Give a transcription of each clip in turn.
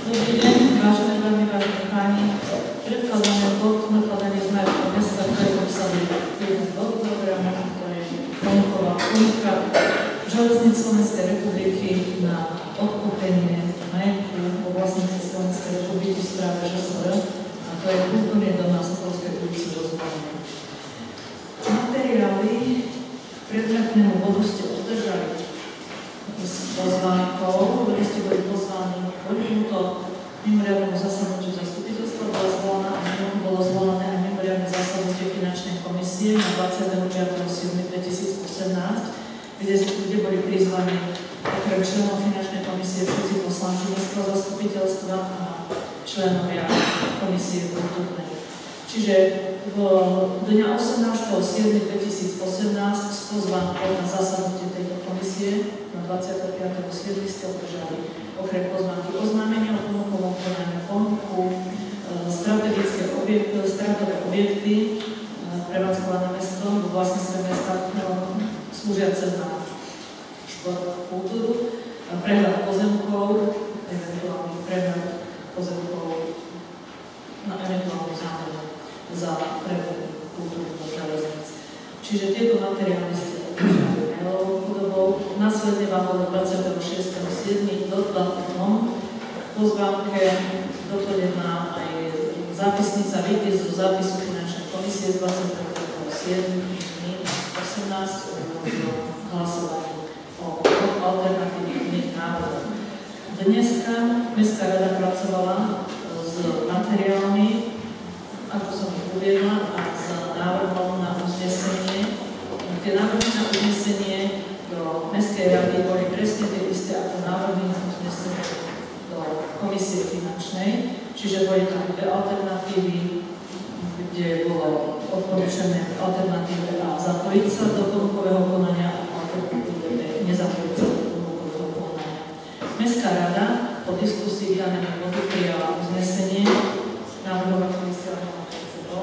Dobrý deň, vážené dámy, vážení páni. Predkladané bod nakladanie z majetkom mesta, ktoré obsahuje jeden bod programu, ktorý ponukovala ponuka Železníc Slovenskej republiky na odkúpenie majetku vo vlastníctve Slovenskej republiky v správe ŽSR, a to je kultúrny dom na Sokolskej ulici Rozvolenie. Materiály k predmetnému bodu ste obdržali s pozvánkou, kde ste boli pozváni k tomuto mimoriadnemu zasadnutiu zastupiteľstva, bolo zvolané aj mimoriadne zasadnutie finančnej komisie na 25.7.2018, kde boli prizvaní okrem členov finančnej komisie všetci poslanci mestského zastupiteľstva a členovia komisie kultúrnej. Čiže dňa 18.7.2018 s pozvánkou na zasadnutie tejto komisie na 25.7. ste obdržali okrem pozvánky oznámenia o ponukovom konaní ponuku stratové objekty prevádzkované mestom vo vlastníctve mesta slúžiace na šport a kultúru, prehľad pozemkov, eventuálny prehľad pozemkov na eventuálnu zámenu za prehľad kultúry do železníc. Čiže tieto materiály ste obdržali mailovou podobou. Následne vám bolo 26.7. dodatorom v pozvánke doplnená aj zápisnica výpis zo zápisu finančnej komisie z 25.7.18 o hlasovaní o alternatívnych návrhoch. Dneska Mestská rada pracovala s materiálmi, ako som ich uviedla, a s návrhom na uznesenie. Tie návrhy na uznesenie do Mestskej rady boli presne tie isté ako návrhy na uznesenie do komisie finančnej, čiže boli tam dve alternatívy, kde bolo odporúčané v alternatíve A zapojiť sa do ponukového konania a v alternatíve B nezapojiť sa do ponukového konania. Mestská rada po diskusii k danému bodu prijala uznesenie, návrhová komisia mala pred sebou.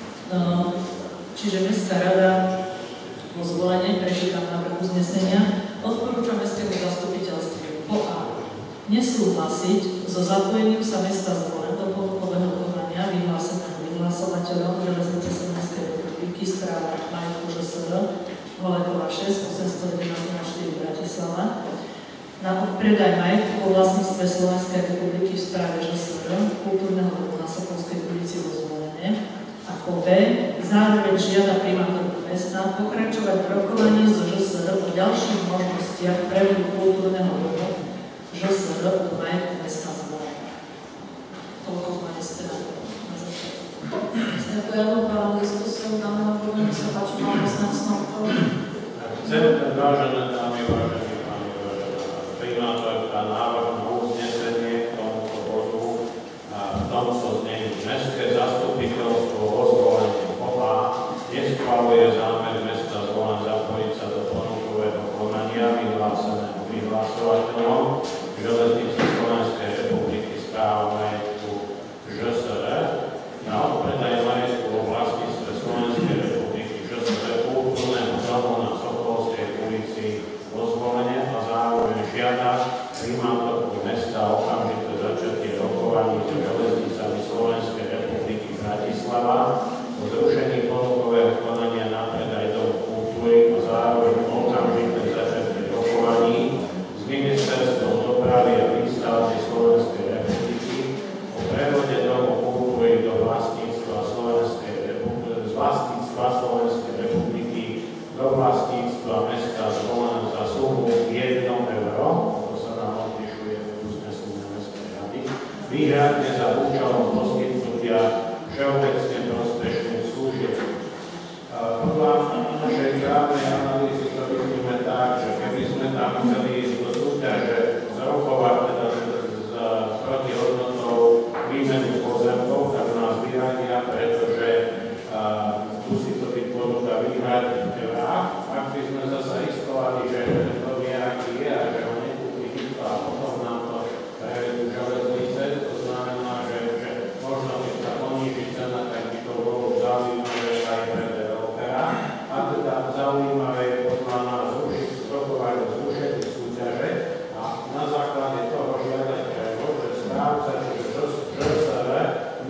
Čiže Mestská rada vo Zvolenie, prečítam návrh uznesenia, odporúča mestskému zastupiteľstvu po A nesúhlasiť so zapojením sa mesta Zvolen do ponukového konania vyhláseného vyhlasovateľom Železnice Slovenskej republiky správa majetku ŽSR Holekova 6 811 Bratislava na predaj majetku vo vlastníctve Slovenskej republiky v správe ŽSR kultúrneho domu na Sokolskej ulici vo Zvolenie. A po B zároveň žiada primátorku mesta pokračovať v rokovaní so ŽSR o ďalších možnostiach prevodu kultúrneho domu ŽSR do majetku mesta Zvolenie. Toľko z mojej strany na začiatku. Ďakujem, otváram diskusiu daného bodu, nech sa páči, pán poslanec Novkov. Chcem, vážené dámy, vážení páni, primátorka, návrh na uznesenie k tomuto bodu a v tomto znení mestské zastupiteľstvo vo Zvolení POA neschvaľuje zámer mesta Zvolen zapojiť sa do ponukového konania vyhláseného vyhlasovateľom Železnice Slovenskej republiky správa majetku ŽSR na odpredaj majetku vo vlastníctve Slovenskej republiky ŽSR kultúrneho domu na Sokolskej ulici vo Zvolenie a zároveň žiada primátorku mesta okamžité začatie rokovaní so železnicami Slovenskej republiky Bratislava o zrušení ponukového konania na predaj domu kultúry a zároveň okamžité začatie rokovaní s ministerstvom dopravy a výstavby Slovenskej republiky o prevode domu kultúry do vlastníctva Slovenskej republiky do vlastníctva mesta Zvolen za sumu 1 euro, to sa nám odlišuje v uznesení Mestskej rady, výhradne za účelom poskytnutia všeobecne prospešných služieb. Podľa našej právnej analýzy to vidíme tak, že keby sme tam chceli ísť do súťaže zrokovať teda s protihodnotou výmenu pozemkov, tak nás vyradia, pretože musí to byť ponuka výhradne eurá. Ak by sme zase istovali, že to nejaký je a že ho nekúpi nikto a potom nám to prevedú železnice, to znamená, že možno keď sa poníži cena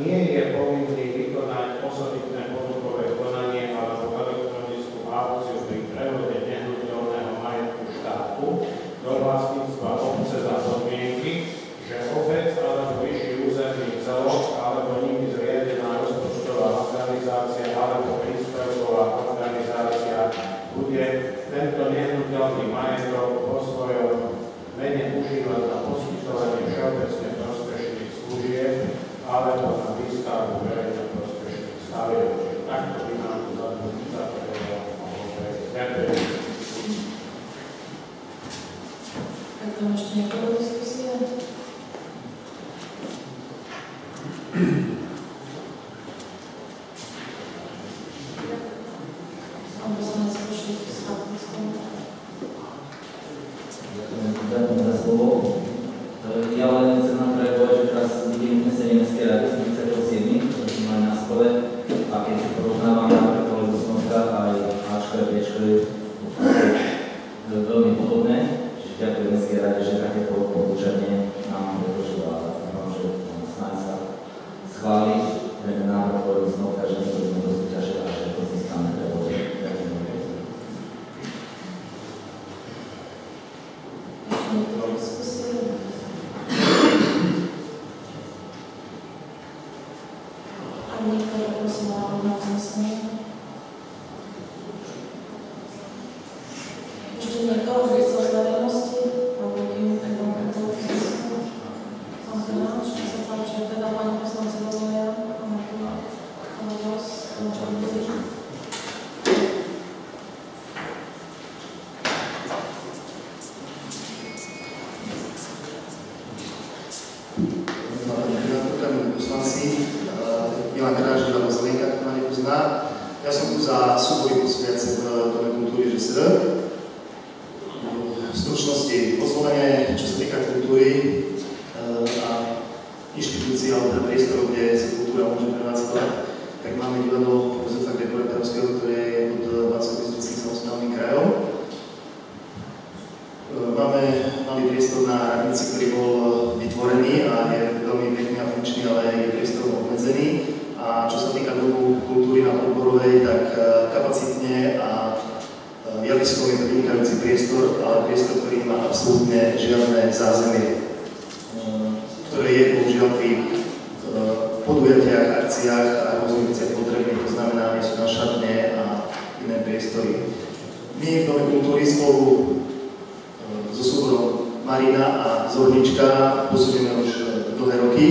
nie je povinný vykonať osobitné ponukové konanie alebo elektronickú aukciu pri prevode nehnuteľného majetku štátu do vlastníctva obce za podmienky, že obec alebo vyšší územný celok alebo nimi zriadená rozpočtová organizácia alebo príspevková organizácia bude tento nehnuteľný majetok vo svojom mene užívať na poskytovanie všeobecne prospešných služieb alebo na výstavbu verejne prospešných stavieb. Takto by nám to zatrvalo mohlo prejsť. Ďakujem. Tak tam ešte niekoho diskusie? Pán poslanec Košík s faktickou. Ďakujem za slovo. Ja len chcem napravovať, že teraz vidím uznesenie Mestskej rady z 37, ktoré sme mali na stole, a keď si porovnávam napríklad kolegu Snovka aj Ačko a Bčko, je veľmi podobné. Čiže ďakujem Mestskej rade, že takéto odporúčanie nám predložila. Dúfam, že snáď sa schváli ten návrh kolegu Snovka, že to sme do súťaže a že to získame pre vode. Niekoho diskusie? A niekoho prosím návrh na uznesenie? Ešte niekoho z verejnosti? Alebo kým to uznesenie? Pán Krnáč, čo sa páči, teda pani poslanci Rozoja, ale vás, čo budete? Milan Kráš, Divadlo Zlienka, kto ma nepozná. Ja som tu za súbory posviace v Dome kultúry ŽSR. V stručnosti pozvolenie, čo sa týka kultúry a inštitúcií alebo teda priestorov, kde sa kultúra môže prevádzkovať, tak máme divadlo Jozefa Gregoryho, ktoré je pod Banskobystrickým samosprávnym krajom. Máme malý priestor na radnici, ktorý bol vytvorený a je veľmi pekný a funkčný, ale je priestor obmedzený. A čo sa týka Domu kultúry na Podborovej, tak kapacitne a javiskovo je to vynikajúci priestor, ale priestor, ktorý má absolútne žiadne zázemie, ktoré je bohužiaľ pri podujatiach, akciách a rôznych veciach potrebné, to znamená, že sú na šatne a iné priestory. My v Dome kultúry spolu so súborom Marina a Zornička pôsobíme už dlhé roky.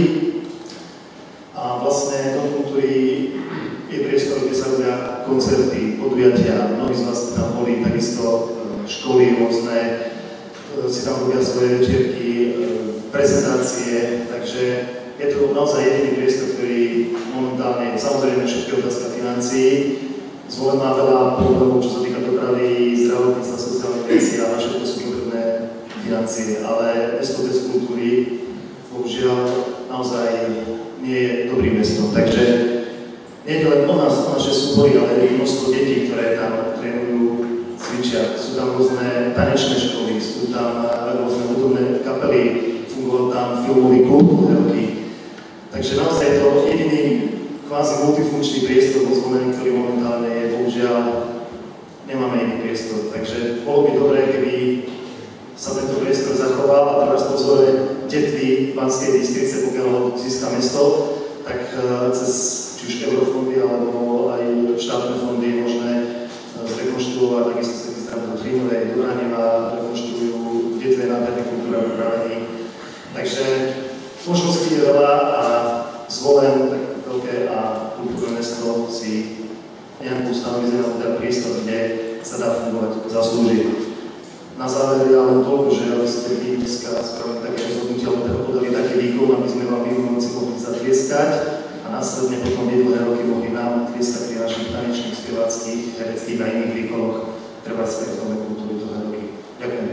A vlastne Dom kultúry je priestor, kde sa robia koncerty, podujatia, mnohí z vás tam boli, takisto školy rôzne, si tam robia svoje večierky, prezentácie, takže je to naozaj jediný priestor, ktorý momentálne, samozrejme všetky otázka financií, Zvolen má veľa problémov, čo sa týka dopravy, zdravotníctva, sociálnych vecí a všetko sú potrebné financie, ale mesto bez kultúry bohužiaľ naozaj nie je dobrým mestom. Takže nie je len o nás, o naše súbory, ale je množstvo detí, ktoré tam trénujú, cvičia. Sú tam rôzne tanečné školy, sú tam rôzne hudobné kapely, fungoval tam filmový klub roky. Takže naozaj je to jediný kvázi multifunkčný priestor vo Zvolení, ktorý momentálne je, bohužiaľ nemáme iný priestor. Takže bolo by dobré, keby sa tento priestor zachoval a teraz po vzore detvy Banskej Bystrice, pokiaľ ho získa mesto, tak cez či už eurofondy alebo aj štátne fondy je možné zrekonštruovať, takisto sa vystrávať do Trinovej, do Raneva, rekonštruujú detve nádherné kultúra v Brávení. Takže možností je veľa a Zvolen, tak veľké a kultúrne mesto si nejakú stanovizený alebo teda priestor, kde sa dá fungovať, zaslúžiť. Na záver ja len toľko, že aby ste vy dneska spravili také rozhodnutie, alebo teda podali taký výkon, aby sme vám vyvolenci mohli zatlieskať a následne potom jedné roky mohli nám tlieskať pri našich tanečných, speváckých, hereckých a iných výkonoch treba späť v Dome kultúry dlhé roky. Ďakujem.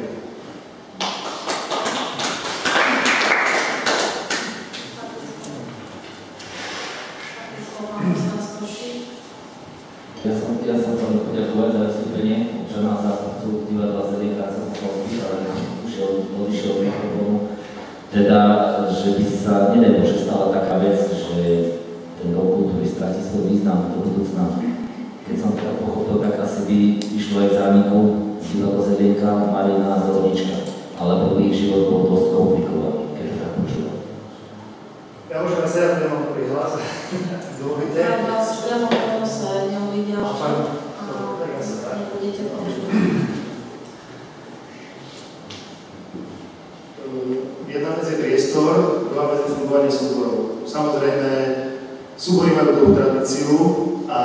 Ja som chcel poďakovať za vystúpenie občana zástupcu divadla Zlienka, sa chcel spýtať, ale odišiel od mikrofónu. Teda, že by sa, nedaj Bože, stala taká vec, že svoj význam do budúcna. Keď som to tak pochopil, tak asi by išlo aj zániku Divadlo Zelienka, Marina a Zornička, alebo by ich život bol dosť komplikovaný, keď to tak počúvam. Ja môžem aj ja nemám dobrý hlas. Dovolíte? Ja vás priamo v prenose neuvidia a nebudete počuť. Jedna vec je priestor, druhá vec je fungovanie súborov. Samozrejme, súbory majú dlhú tradíciu a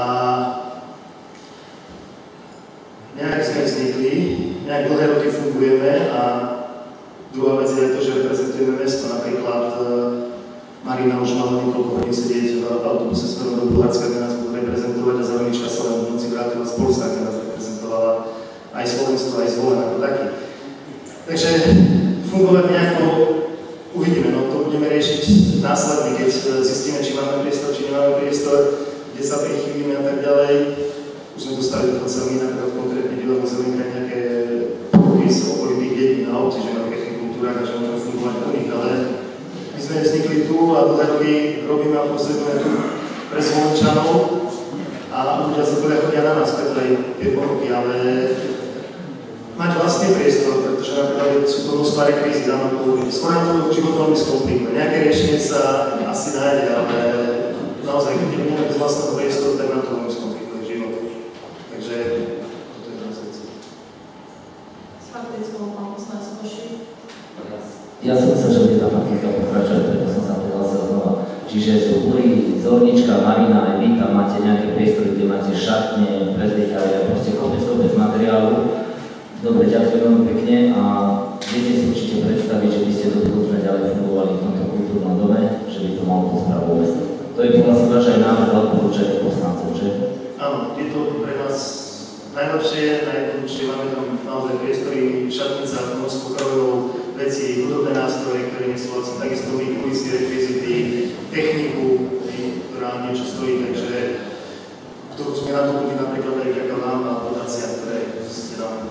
nejak sme vznikli, nejak dlhé roky fungujeme a druhá vec je to, že reprezentujeme mesto. Napríklad Marina už mala niekoľko hodín sedieť v autobuse smerom do Bulharska, kde nás budú reprezentovať a Zornička sa len v noci vrátila z Polska, kde nás reprezentovala aj Slovensko, aj Zvolen ako taký. Takže fungovať nejako uvidíme, no to budeme riešiť následne, keď zistíme, či máme priestor, či nemáme priestor, kde sa prichýlime a tak ďalej. Už sme dostali dokonca my napríklad konkrétne Divadlo Zelienka nejaké poruky z okolitých dedín na obci, že máme pekný kultúrach a že môžeme fungovať u nich, ale my sme vznikli tu a dlhé roky robíme a posledujeme tu pre Zvolenčanov a ľudia sa teda chodia na nás, preto aj tie poruky, ale mať vlastný priestor, pretože napríklad sú to množstva rekvízy za mnou, skôr nám to život veľmi skomplikuje. Nejaké riešenie sa asi nájde, ale naozaj, keď nebudeme bez vlastného priestoru, tak nám to veľmi skomplikuje život. Takže toto je jedna vec. S faktickou pán poslanec Koši. Ja som myslel, že bude tá faktická pokračovať, preto som sa prihlásil znova. Čiže súbory Zornička, Marina, aj vy tam máte nejaké priestory, kde máte šatne, prezliekaria, proste kopec materiálu. Dobre, ďakujem veľmi pekne a viete si určite predstaviť, že by ste do budúcna ďalej fungovali v tomto kultúrnom dome, že by to malo tú správu mesta. To je podľa si váš aj návrh odporúčania poslancov, že? Áno, je to pre nás najlepšie, najjednoduchšie, máme tam naozaj priestory, šatnica, množstvo krojov, veci, hudobné nástroje, ktoré nesú vlastne takisto kulisy, rekvizity, techniku, ktorá niečo stojí, takže ktorú sme nadobudli napríklad aj vďaka vám a dotácia, ktoré ste nám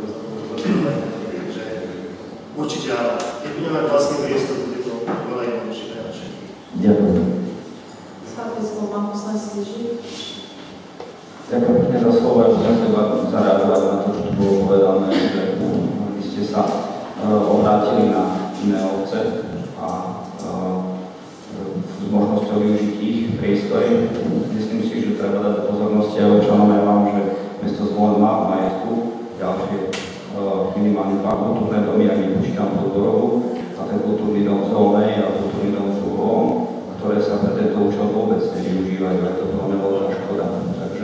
takže určite áno. Keď budeme mať vlastný priestor, bude to veľa jednoduchšie pre nás všetkých. Ďakujem. S faktickou pán poslanec Sližík. Ďakujem pekne za slovo, ja som chcel zareagovať na to, čo tu bolo povedané, že vy ste sa obrátili na iné obce a s možnosťou využiť ich priestory. Myslím si, že treba dať pozornosti aj občanom aj vám, že mesto Zvolen má v majetku ďalšie minimálne 2 kultúrne domy, ak nepočítam Podborovu, a ten kultúrny dom v Zolnej a kultúrny dom v Žuhovom, ktoré sa pre tento účel vôbec nevyužívajú, aj to bolo veľká škoda. Takže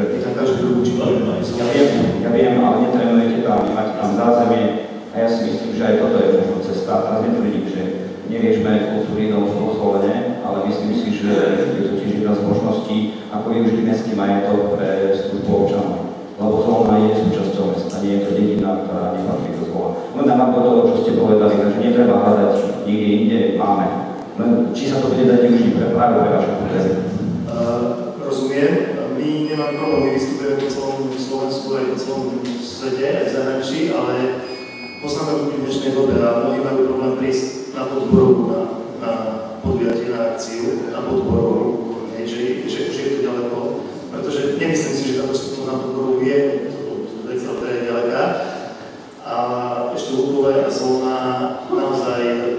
ja viem, ale netrenujete tam, máte tam zázemie a ja si myslím, že aj toto je možno cesta. Teraz netvrdím, že neviešme kultúrny dom v Zvolene, ale myslím si, že je to tiež jedna z možností, ako využiť mestský majetok pre službu občanov. Lebo Zvolena je súčasťou mesta, nie je to dedina, ktorá nepatrí do Zvola. Len na toho, čo ste povedali, takže netreba hľadať niekde inde, máme. Len či sa to bude dať využiť práve pre vaše potreby? Rozumiem. My nemáme problém, my vystupujeme po celom Slovensku aj po celom svete, aj v zahraničí, ale poznáme ľudí v dnešnej dobe a mnohí majú problém prísť na Podborovu, na podujatie, na akciu, na Podborovu, že už je to ďaleko, pretože nemyslím si, že tá dostupnosť na Podborovu je veci, ale to je ďaleká. A ešte Lubové a Zvolná naozaj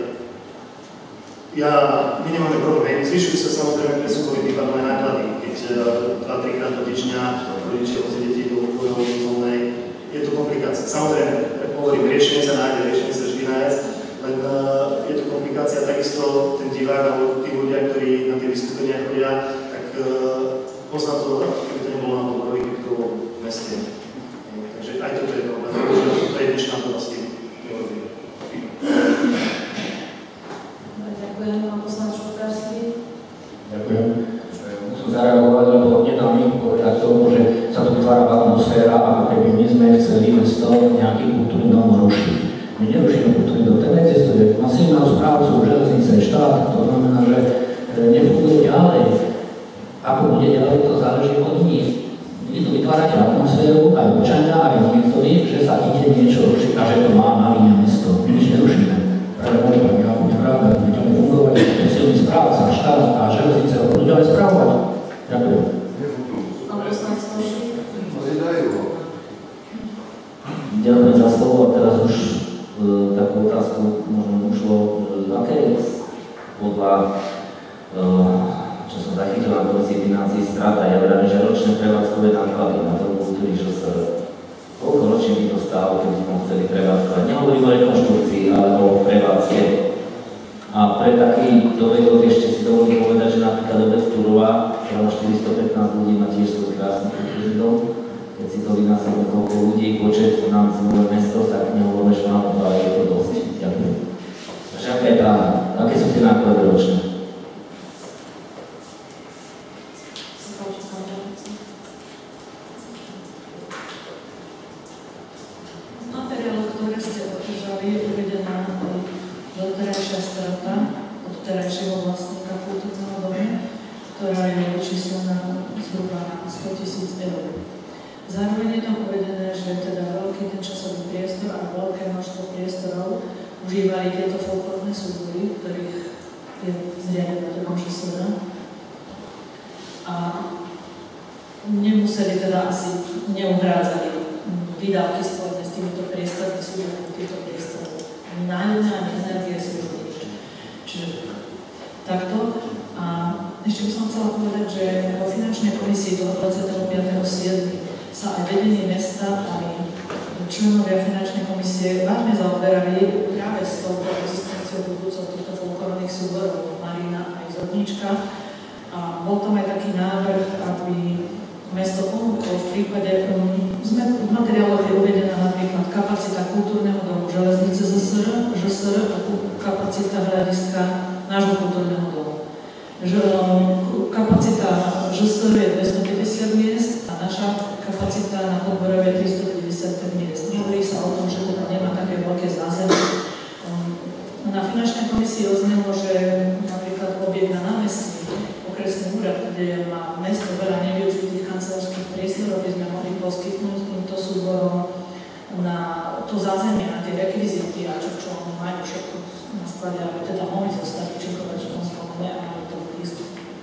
my nemáme problém. Zvyšujú sa samozrejme pre súbory výpadové náklady, keď 2-3 krát do týždňa rodičia vozia deti do Lubového do Zvolnej. Je to komplikácia. Samozrejme, hovorím, riešenie sa nájde, riešenie sa vždy nájsť, len je to komplikácia. Takisto ten divák alebo tí ľudia, ktorí na tie vystúpenia chodia, tak pozná to, keby to nebolo na Podborovi, keby to bolo v meste. Takže aj toto je problém, pretože to je dnešná oblasti. Ďakujem, pán poslanec Šufrársky. Ďakujem. Musím zareagovať, lebo nedá mi povedať tomu, že sa tu vytvára atmosféra, ako keby my sme chceli mesto nejaký kultúrny dom rušiť. My nerušíme kultúrny dom, ten existuje. Má silného správcu, železnice, štát, to znamená, že nefunguje ďalej. Ako bude ďalej, to záleží od nich. Vy tu vytvárate atmosféru, aj občania, aj niektorí, že sa ide niečo rušiť a že to má na línia mesto. My nič nerušíme. Práve naopak, ja budem rád, aby to fungovať, to silný správca, štát a železnice ho budú ďalej správovať. Ďakujem. Ďakujem za slovo a teraz už takú otázku možno ušlo, aké je podľa, čo som zachytil na komisii financií strata, ja vravím, že ročné prevádzkové náklady na to kultúry, že sa koľko ročne by to stálo, keby sme chceli prevádzkovať. Nehovorím o rekonštrukcii, ale o prevádzke. A pre taký dovedok ešte si dovolím povedať, že napríklad Obec Turová, ktorá má 415 ľudí, má tiež svoj krásny kultúrny dom. Keď si to vynásobíme koľko ľudí, počet nám zvolé mesto, tak nehovoríme, že máme, ale je to dosť. Ďakujem. Takže aké sú tie náklady ročné? Materiál, ktoré ste održali, je uvedená doterajšia strata od terajšieho vlastníka kultúrneho domu, ktorá je vyčíslená zhruba na 100 000 eur. Zároveň je tam uvedené, že teda veľký ten časový priestor a veľké množstvo priestorov užívali tieto folklórne súbory, ktorých je zriadená do ŽSR. A nemuseli teda asi neuhrádzali výdavky spojené s týmito priestormi, súbory týchto priestorov. Ani nájomné, ani energie služby. Čiže takto. A ešte by som chcela povedať, že vo finančnej komisii toho 25.7. sa aj vedenie mesta, aj členovia finančnej komisie vážne zaoberali práve s touto existenciou budúcou týchto folklórnych súborov Marina aj Zodnička. A bol tam aj taký návrh, aby mesto ponúklo v prípade, v materiáloch je uvedená napríklad kapacita kultúrneho domu Železnice ŽSR a kapacita hľadiska nášho kultúrneho domu. Kapacita ŽSR je 250 miest a naša kapacita na Podborove je 395 miest. Hovorí sa o tom, že teda nemá také veľké zázemie. Na finančnej komisii odznelo, že napríklad objekt na námestí, okresný úrad, kde má mesto veľa nevyužitých kancelárskych priestorov, by sme mohli poskytnúť týmto súborom na to zázemie, na tie rekvizity a čo oni majú všetko na sklade, aby teda mohli zostať účinkovať v tom spolkové a mali to blízko.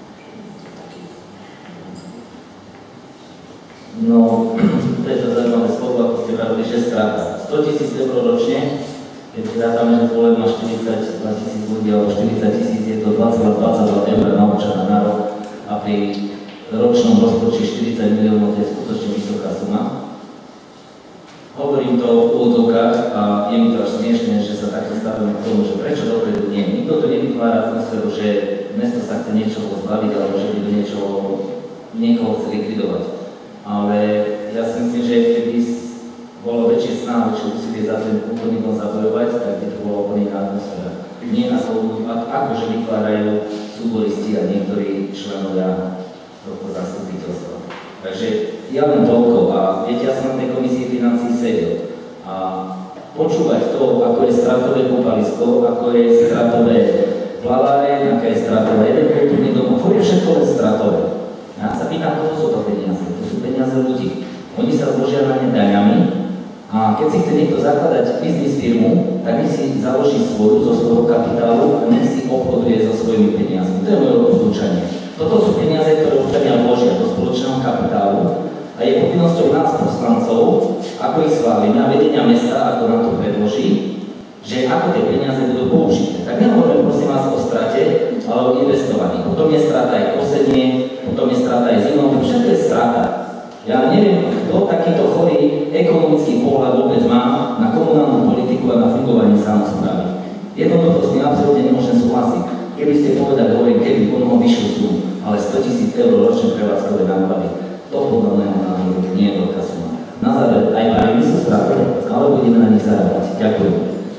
No, to je to zaujímavé slovo, ako ste vravili, že strata. 100 000 eur ročne, keď rátame, že zvolen má 42 000 ľudí alebo 40 000, je to 2,22 eur na občana na rok a pri ročnom rozpočte 40 miliónov je skutočne vysoká suma. Hovorím to v úvodzovkách a je mi to až smiešné, že sa takto stavíme k tomu, že prečo dopredu nie. Nikto tu nevytvára atmosféru, že mesto sa chce niečoho zbaviť alebo že by do niekoho chce likvidovať. Ale ja si myslím, že keby bolo väčšie snaha, väčšie úsilie za ten kultúrny dom zabojovať, tak by to bolo úplne iná atmosféra. Nie na to, akože vytvárajú súboristi a niektorí členovia tohto zastupiteľstva. Takže ja len toľko a viete, ja som na tej komisii financií sedel a počúvať to, ako je stratové kúpalisko, ako je stratové plaváre, aká je stratové jeden kultúrny dom, to je všetko len stratové. Ja sa pýtam, koho sú to peniaze? To sú peniaze ľudí. Oni sa zložia na ne daňami a keď si chce niekto zakladať biznis firmu, tak nech si založí svoju zo svojho kapitálu a nech si obchoduje so svojimi peniazmi. To je moje odporúčanie. Toto sú peniaze, ktoré občania vložia do spoločného kapitálu a je povinnosťou nás poslancov, ako ich schválime a vedenia mesta, ako nám to predloží, že ako tie peniaze budú použité. Tak nehovorím prosím vás o strate, ale o investovaní. Potom je strata aj kosenie, potom je strata aj zimom, všetko je strata. Ja neviem, kto takýto chorý ekonomický pohľad vôbec má na komunálnu politiku a na fungovanie samosprávy. Jednoducho s tým absolútne nemôžem súhlasiť. Keby ste povedali, hovorím, keby pomohol vyššiu sumu, ale 100 000 eur ročne prevádzkové náklady, to podľa mňa názoru nie je veľká suma. Na záver, aj my sú stratové, ale budeme na nich zarábať. Ďakujem.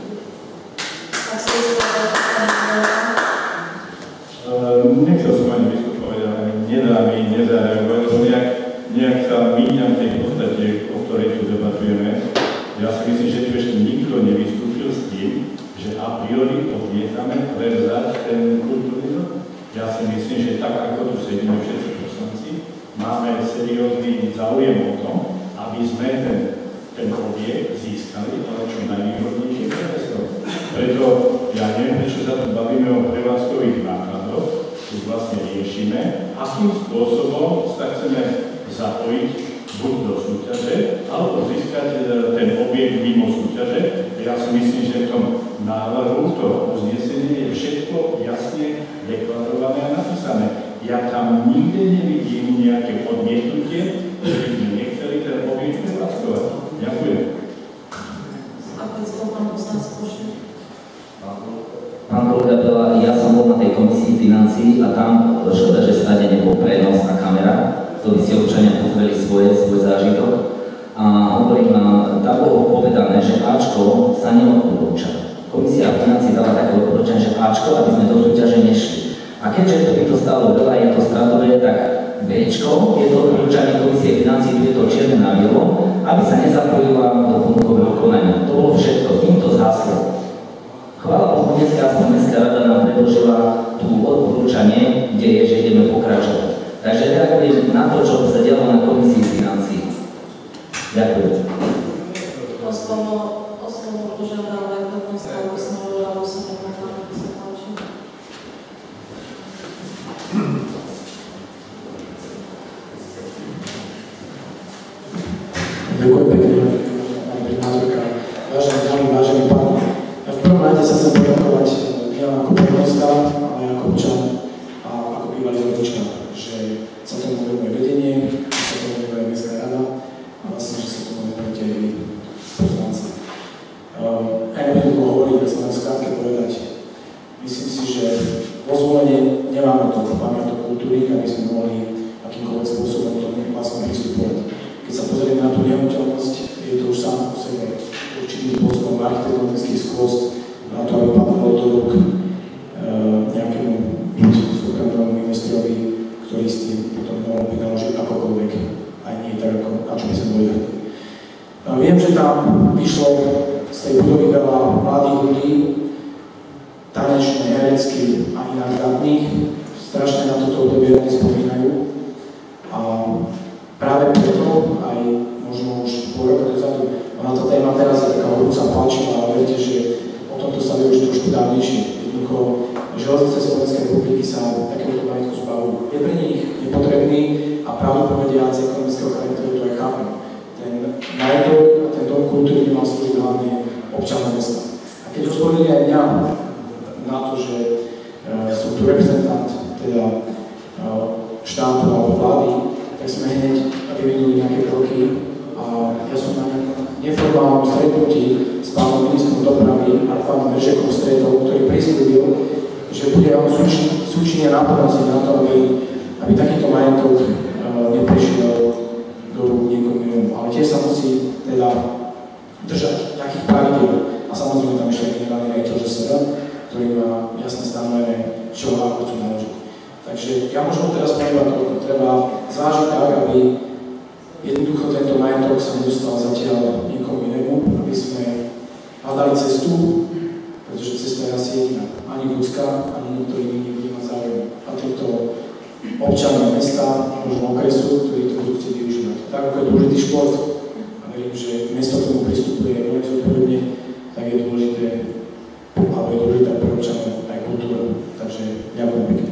Nechcel som ani vystupovať, ale nedá mi nezareagovať, lebo nejak sa míňam tej podstate, o ktorej tu debatujeme. Ja si myslím, že tu ešte nikto nevystúpil s tým, že a priori odmietame prevzať ten kultúrny dom. Ja si myslím, že tak, ako tu sedíme všetci poslanci, máme seriózny záujem o tom, aby sme ten objekt získali, ale čo najvýhodnejšie investor. Preto ja neviem, prečo sa tu bavíme o prevádzkových nákladoch, tu vlastne riešime, akým spôsobom sa chceme zapojiť buď do súťaže, alebo získať ten objekt mimo súťaže. Ja si myslím, že v tom návrhu to uznesenie je všetko jasne deklarované a napísané. Ja tam nikde nevidím nejaké odmietnutie, že by sme nechceli ten objekt prevádzkovať. Ďakujem. Pán kolega Bela, ja som bol na tej komisii financií a tam škoda, že stade nebol prenos a kamera, to by si občania pozreli svoj zážitok. A hovorím, tam bolo povedané, že Ačko sa neodporúča. Komisia financií dala také odporúčanie, že Ačko, aby sme do súťaže nešli. A keďže to by to stalo veľa, je to stratové, tak Bčko je to odporúčanie komisie financií, tu je to čierne na bielo, aby sa nezapojila do ponukového konania. To bolo všetko, týmto zhaslo. Chvála Bohu, dneska aspoň Mestská rada nám predložila tú odporúčanie, kde je, že ideme pokračovať. Takže reagujem na to, čo sa dialo na komisii financií. Ďakujem. O slovo požiadal aj prvný stavu Smeru, alebo sa nemohla, aby sa páči. Ďakujem pekne, pani primátorka. Vážené dámy, vážení páni. V prvom rade sa chcem poďakovať nielen ako prenostka, ale aj ako občan a ako bývalý rodička, že sa tomu venuje vedenie, že sa tomu venuje Mestská rada a vlastne, že sa tomu venujete aj vy, poslanci. Aj nebudem dlho hovoriť, ja sa vám skrátke povedať. Myslím si, že vo zvolenie nemáme toľko pamiatok kultúry, aby sme mohli akýmkoľvek spôsobom tomu vlastne pristupovať. Keď sa pozrieme na tú nehnuteľnosť, je to už sám o sebe určitým spôsobom architektonický skvost na to, aby padlo do rúk nejakému súkromnému investorovi, ktorý s tým potom mohol by naložiť akokoľvek, aj nie tak, ako na čo by sme boli hrdí. Viem, že tam vyšlo z tej budovy veľa mladých ľudí, tanečné, herecky a inak zdatných. Strašne na toto obdobie radi spomínajú. A práve preto, aj možno už pol roka dozadu, ona tá téma teraz je taká horúca palčivá, ale viete, že o tomto sa vie už trošku dávnejšie. Jednoducho, železnice Slovenskej republiky sa takéhoto majetku zbavujú. Je pre nich nepotrebný a pravdu povediac z ekonomického charakteru to aj chápem. Ten majetok a ten dom kultúry by mal slúžiť hlavne občanom mesta. A keď oslovili aj mňa na to, že som tu reprezentant teda štátu alebo vlády, tak sme hneď vyvinuli nejaké kroky a ja som na nejakom neformálnom stretnutí s pánom ministrom dopravy a pánom Meržekom stretol, ktorý prislúbil, že bude on súčinne napomocný na to, aby takýto majetok neprešiel do rúk niekomu inému. Ale tiež sa musí teda držať nejakých pravidel a samozrejme tam ešte generálny riaditeľ ŽSR, ktorý má jasne stanovené, čo a ako chcú naložiť. Takže ja možno teraz poviem, ako treba zvážiť tak, aby jednoducho tento majetok sa nedostal zatiaľ niekomu inému, aby sme hľadali cestu, pretože cesta je asi jediná. Ani ľudská, ani nikto iný nebude mať záujem. A týmto občanom mesta, možno okresu, ktorí to budú chcieť využívať. Tak ako je dôležitý šport, a verím, že mesto k tomu pristupuje veľmi zodpovedne, tak je dôležité, alebo je dôležitá pre občanov aj kultúra. Takže ďakujem pekne.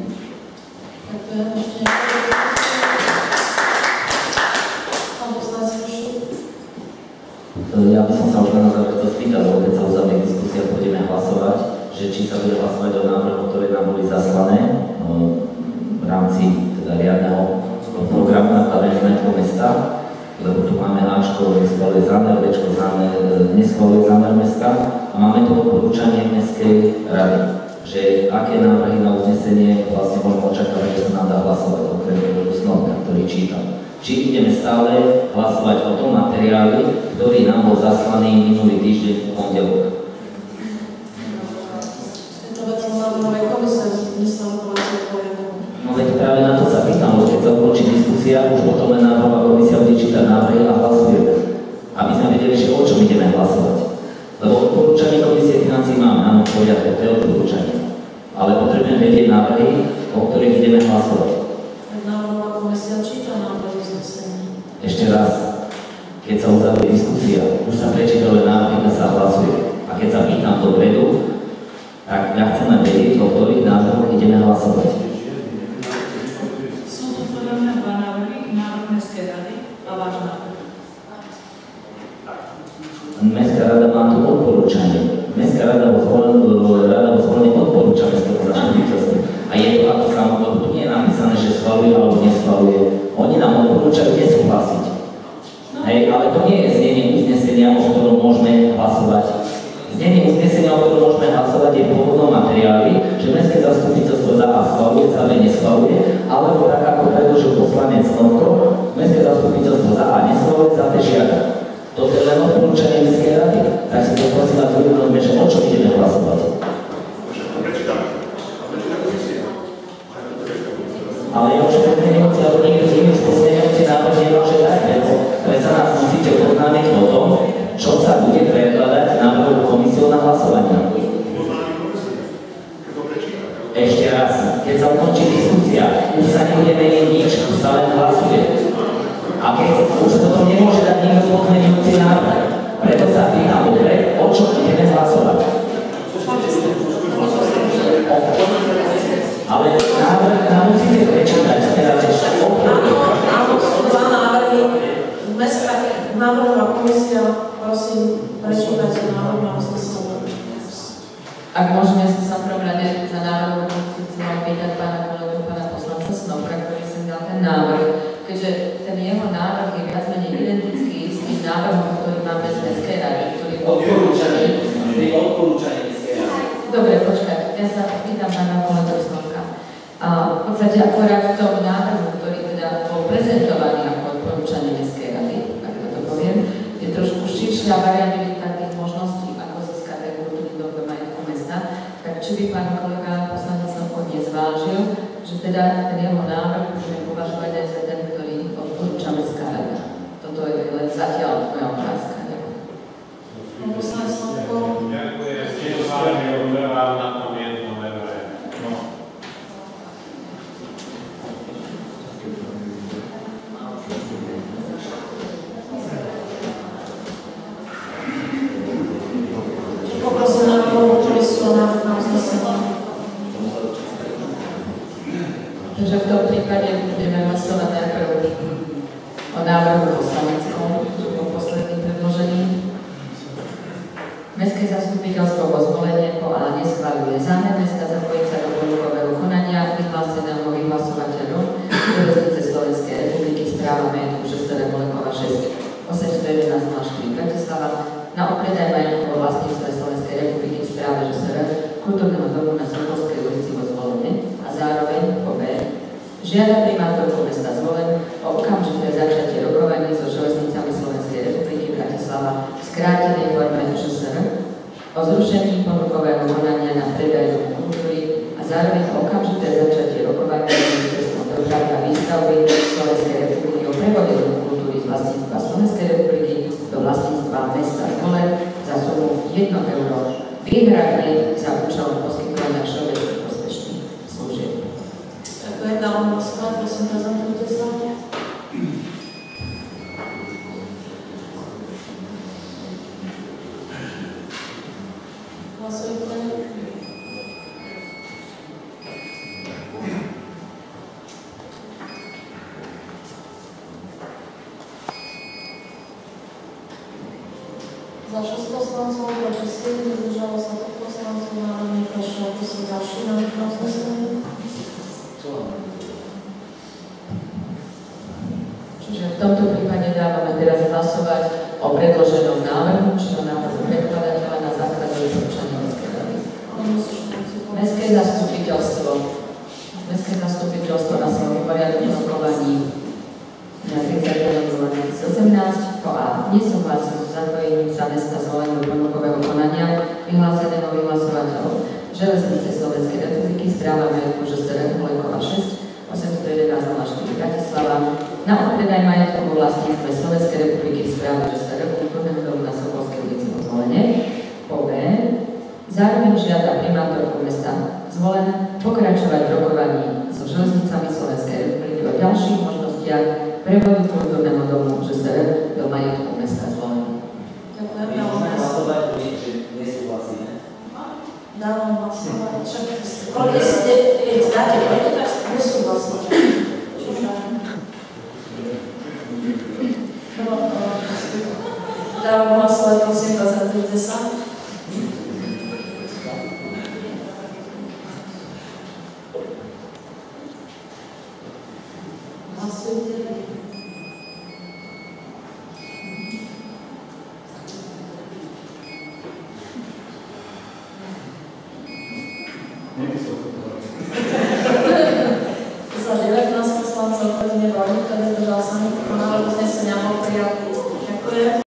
Ja by som sa už na záver to spýtal, lebo keď sa uzavrie diskusia, budeme hlasovať, že či sa bude hlasovať o návrhu, ktoré nám boli zaslané v rámci teda riadneho programu na stavenie majetku mesta, lebo tu máme Ačko, neschváluje zámer, Bčko neschváluje zámer mesta a máme tu odporúčanie Mestskej rady, že aké návrhy na uznesenie vlastne môžeme očakávať, že sa nám dá hlasovať, okrem toho Snovka, ktorý čítal. Či ideme stále hlasovať o tom materiáli, ktorý nám bol zaslaný minulý týždeň v pondelok. Tento vec som návrhovej komise, nesledovacie poriadok. No veď práve na to sa pýtam, lebo keď sa ukončí diskusia, už potom len návrhová komisia bude čítať návrhy a hlasujeme. Aby sme vedeli, že o čom ideme hlasovať. Lebo odporúčanie komisie financií máme, áno, v poriadku, to je odporúčanie. Ale potrebujeme vedieť návrhy, o ktorých ideme hlasovať. Návrhová komisia číta návrhy uznesenia. Ešte raz, keď sa uzavrie diskusia, už sa prečítali návrhy, keď sa hlasuje. A keď sa pýtam dopredu, tak ja chcem vedieť, o ktorých návrhoch ideme hlasovať. Sú tu podľa mňa dva návrhy, návrh Mestskej rady a váš návrh. schvaluje alebo neschvaluje. Oni nám odporúčajú nesúhlasiť. Hej, ale to nie je znenie uznesenia, o ktorom môžeme hlasovať. Znenie uznesenia, o ktorom môžeme hlasovať, je v pôvodnom materiáli, že mestské zastupiteľstvo za A schvaluje, za B neschvaluje, alebo tak ako predložil poslanec Norko, mestské zastupiteľstvo za A neschvaluje, za B žiada. Toto je len odporúčanie mestskej rady. Tak si to prosím vás uvedomíme, že o čo ideme hlasovať. Ale ja už pozmeňujúci, alebo niekto z iných pozmeňujúci návrh nemôže dať, ale sa nás musíte poznámiť o tom, čo sa bude predkladať návrhu komisiou na hlasovanie. Ešte raz, keď sa ukončí diskusia, už sa nebude meniť nič, už sa len hlasuje. A keď už toto nemôže dať nikto pozmeňujúci návrh, preto sa pýtam dobre, o čo ideme hlasovať. Ale návrh nám musíte prečítať, teda, že Áno, sú dva návrhy. Mestská návrhová komisia, prosím, prečítajte návrh na uznesenie. Ak môžeme sa v prvom rade za návrhovú komisiu opýtať pána kolegu, pána poslanca Snopka, ktorý sem dal ten návrh, keďže ten jeho návrh je viac menej identický s tým návrhom, ktorý máme z Mestskej rady, ktorý je odporúčaný. Dobre, počkaj, ja sa pýtam pána kolegu Snopka. A v podstate akorát v tom návrhu, ktorý teda bol prezentovaný ako odporúčanie Mestskej rady, tak to poviem, je trošku širšia variabilita tých možností, ako získať ten kultúrny dom do majetku mesta. Tak či by pán kolega poslanec Snopko nezvážil, že teda ten jeho návrh môžeme považovať aj za ten, ktorý odporúča Mestská rada. Toto je len zatiaľ moja otázka. Pán poslanec Snopko. Ďakujem, tiež vážne odberám na tom jednom evre. Poprosím návrhovú komisiu na uznesenie. Takže v tom prípade budeme hlasovať najprv o návrhu poslaneckom, o posledným predložení. Mestské zastupiteľstvo vo zvolenie po A neschvaľuje zámer mesta zapojiť sa do ponukového konania vyhláseného vyhlasovateľom Železnice Slovenskej republiky správa majetku ŽSR Molekova 6 811 04 Bratislava na opredaj majetku o vlastníctve Slovenskej republiky v správe ŽSR kultúrneho domu na Sokolskej ulici vo Zvolenie a zároveň po B žiada primátorku mesta Zvolen o okamžité začatie rokovaní so železnicami Slovenskej republiky Bratislava v skrátenej forme ŽSR o zrušení ponukového konania na predaj kultúry a zároveň okamžité začatie rokovania s ministerstvom dopravy a výstavby Slovenskej republiky o prevode kultúry z vlastníctva Slovenskej republiky do vlastníctva mesta Zvolen za sumu 1 euro výhradne za účelom poskytovania všeobecných prospešných služieb. Ďakujem, dávam hlasovať, prosím, prezentujte sa. Hlasujte. Za 6 poslancov, proti 7, zdržalo sa 5 poslancov, návrh neprešiel. Prosím, ďalší návrh na uznesenie. Čiže v tomto prípade dávame teraz hlasovať o predloženom návrhu, čiže návrhu predkladateľa na základe odporúčania Mestskej rady. Mestské zastupiteľstvo na svojom poriadnom rokovaní na 30. januára 2018 po A nesúhlasí so zapojením sa mesta Zvolen do ponukového konania vyhláseného vyhlasovateľom Železnice Slovenskej republiky správa majetku ŽSR Molekova 6 811 04 Bratislava na odpredaj majetku vo vlastníctve Slovenskej republiky správa ŽSR kultúrneho domu na Sokolskej ulici vo Zvolene. Po B zároveň žiada primátorku mesta Zvolen pokračovať v rokovaní so železnicami Slovenskej republiky o ďalších možnostiach prevodu kultúrneho domu ŽSR do majetku mesta Zvolen. Ďakujem, Môžeme hlasovať, že nesúhlasíme. dávam hlasovať. Keď dáte proti, tak nesúhlasíte. Dávam hlasovať, prosím, prezentujte sa. Nemyslel som to. Za 19 poslancov, ktorí neboli, ktorý zdržal sa mi, návrh uznesenia bol prijatý. Ďakujem.